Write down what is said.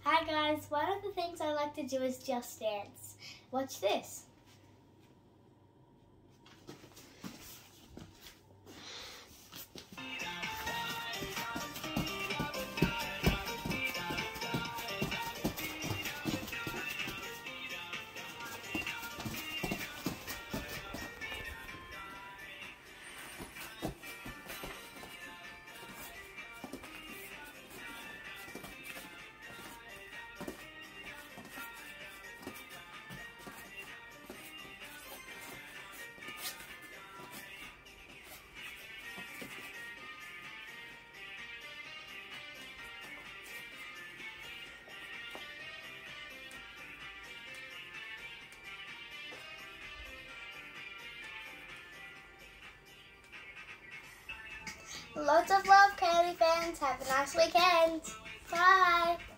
Hi guys, one of the things I like to do is just dance. Watch this. Lots of love, Candy fans. Have a nice weekend. Bye.